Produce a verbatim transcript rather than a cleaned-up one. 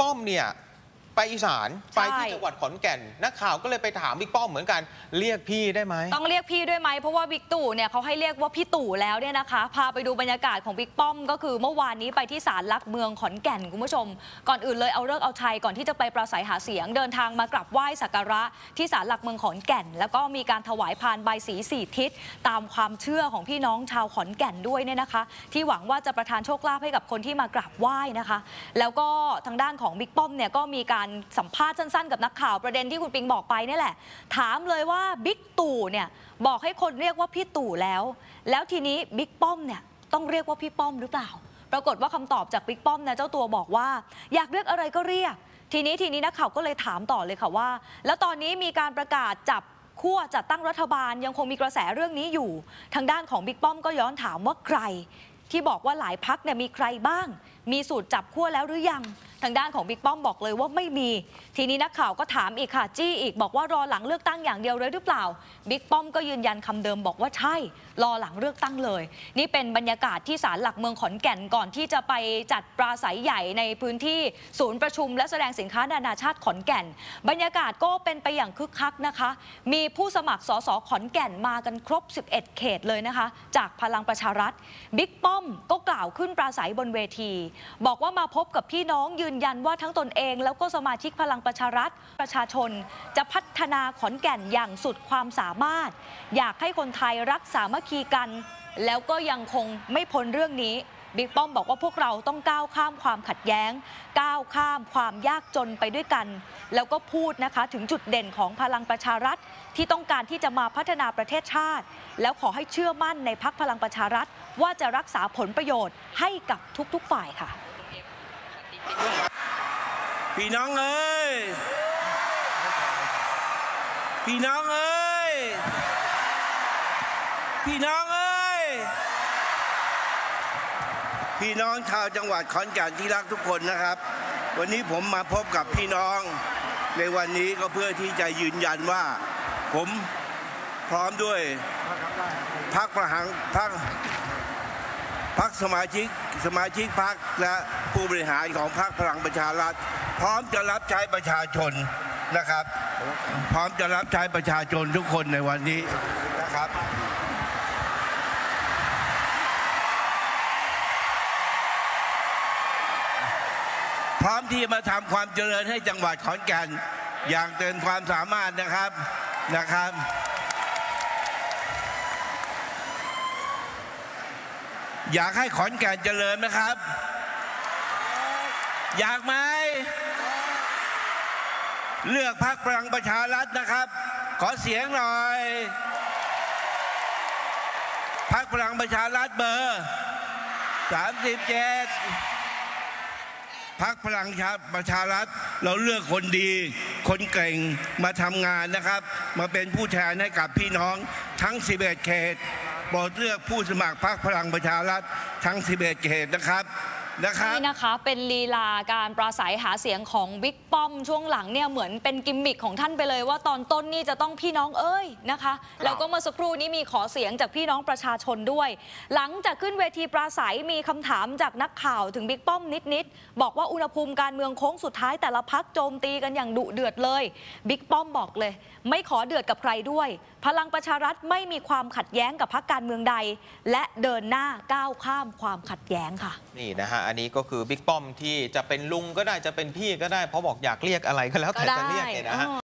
ป้อมเนี่ยไปอีสานไปที่จังหวัดขอนแก่นนักข่าวก็เลยไปถามบิ๊กป้อมเหมือนกันเรียกพี่ได้ไหมต้องเรียกพี่ด้วยไหมเพราะว่าบิ๊กตู่เนี่ยเขาให้เรียกว่าพี่ตู่แล้วเนี่ยนะคะพาไปดูบรรยากาศของบิ๊กป้อมก็คือเมื่อวานนี้ไปที่ศาลหลักเมืองขอนแก่นคุณผู้ชมก่อนอื่นเลยเอาเลิกเอาชัยก่อนที่จะไปปราศัยหาเสียงเดินทางมากราบไหว้สักการะที่ศาลหลักเมืองขอนแก่นแล้วก็มีการถวายพานใบสีสี่ทิศตามความเชื่อของพี่น้องชาวขอนแก่นด้วยเนี่ยนะคะที่หวังว่าจะประทานโชคลาภให้กับคนที่มากราบไหว้นะคะแล้วก็ทางด้านของบิ๊กป้อมเนี่ยก็มีการสัมภาษณ์สั้นๆกับนักข่าวประเด็นที่คุณปิงบอกไปนี่แหละถามเลยว่าบิ๊กตู่เนี่ยบอกให้คนเรียกว่าพี่ตู่แล้วแล้วทีนี้บิ๊กป้อมเนี่ยต้องเรียกว่าพี่ป้อมหรือเปล่าปรากฏว่าคำตอบจากบิ๊กป้อมนะเจ้าตัวบอกว่าอยากเรียกอะไรก็เรียกทีนี้ทีนี้นักข่าวก็เลยถามต่อเลยค่ะว่าแล้วตอนนี้มีการประกาศจับขั้วจัดตั้งรัฐบาลยังคงมีกระแสเรื่องนี้อยู่ทางด้านของบิ๊กป้อมก็ย้อนถามว่าใครที่บอกว่าหลายพรรคเนี่ยมีใครบ้างมีสูตรจับขั้วแล้วหรือยังทางด้านของบิ๊กป้อมบอกเลยว่าไม่มีทีนี้นักข่าวก็ถามอีกค่ะจี้อีกบอกว่ารอหลังเลือกตั้งอย่างเดียวเลยหรือเปล่าบิ๊กป้อมก็ยืนยันคำเดิมบอกว่าใช่รอหลังเลือกตั้งเลยนี่เป็นบรรยากาศที่ศาลหลักเมืองขอนแก่นก่อนที่จะไปจัดปราศัยใหญ่ในพื้นที่ศูนย์ประชุมและแสดงสินค้านานาชาติขอนแก่นบรรยากาศก็เป็นไปอย่างคึกคักนะคะมีผู้สมัครสสขอนแก่นมากันครบสิบเอ็ดเขตเลยนะคะจากพลังประชารัฐบิ๊กป้อมก็กล่าวขึ้นปราศัยบนเวทีบอกว่ามาพบกับพี่น้องยืนยันว่าทั้งตนเองแล้วก็สมาชิกพลังประชารัฐประชาชนจะพัฒนาขอนแก่นอย่างสุดความสามารถอยากให้คนไทยรักสามัคคีกันแล้วก็ยังคงไม่พ้นเรื่องนี้บิ๊กป้อมบอกว่าพวกเราต้องก้าวข้ามความขัดแย้งก้าวข้ามความยากจนไปด้วยกันแล้วก็พูดนะคะถึงจุดเด่นของพลังประชารัฐที่ต้องการที่จะมาพัฒนาประเทศชาติแล้วขอให้เชื่อมั่นในพรรคพลังประชารัฐว่าจะรักษาผลประโยชน์ให้กับทุกๆฝ่ายค่ะพี่น้องเอ้ยพี่น้องเอ้ยพี่น้องเอ้ยพี่น้องชาวจังหวัดขอนแก่นที่รักทุกคนนะครับวันนี้ผมมาพบกับพี่น้องในวันนี้ก็เพื่อที่จะยืนยันว่าผมพร้อมด้วยพรรคประหังพรรคพรรคสมาชิกสมาชิกพรรคและผู้บริหารของพรรคพลังประชารัฐพร้อมจะรับใช้ประชาชนนะครับพร้อมจะรับใช้ประชาชนทุกคนในวันนี้นะครับพร้อมที่มาทำความเจริญให้จังหวัดขอนแก่นอย่างเต็มความสามารถนะครับนะครับอยากให้ขอนแก่นเจริญไหมครับอยากไหมเลือกพรรคพลังประชารัฐนะครับขอเสียงหน่อยพรรคพลังประชารัฐเบอร์สามสิบเจ็ดพรรคพลังประชารัฐเราเลือกคนดีคนเก่งมาทำงานนะครับมาเป็นผู้แทนให้กับพี่น้องทั้งสิบเอ็ดเขตโปรดเลือกผู้สมัครพรรคพลังประชารัฐทั้งสิบเอ็ดเขตนะครับนี่นะคะเป็นลีลาการปราศัยหาเสียงของบิ๊กป้อมช่วงหลังเนี่ยเหมือนเป็นกิมมิคของท่านไปเลยว่าตอนต้นนี่จะต้องพี่น้องเอ้ยนะคะแล้วก็เมื่อสักครู่นี้มีขอเสียงจากพี่น้องประชาชนด้วยหลังจากขึ้นเวทีปราศัยมีคำถามจากนักข่าวถึงบิ๊กป้อมนิดๆบอกว่าอุณหภูมิการเมืองโค้งสุดท้ายแต่ละพรรคโจมตีกันอย่างดุเดือดเลยบิ๊กป้อมบอกเลยไม่ขอเดือดกับใครด้วยพลังประชารัฐไม่มีความขัดแย้งกับพรรคการเมืองใดและเดินหน้าก้าวข้ามความขัดแย้งค่ะนี่นะฮะอันนี้ก็คือบิ๊กป้อมที่จะเป็นลุงก็ได้จะเป็นพี่ก็ได้เพราะบอกอยากเรียกอะไรก็แล้วแต่จะเรียกเนี่ยนะฮะ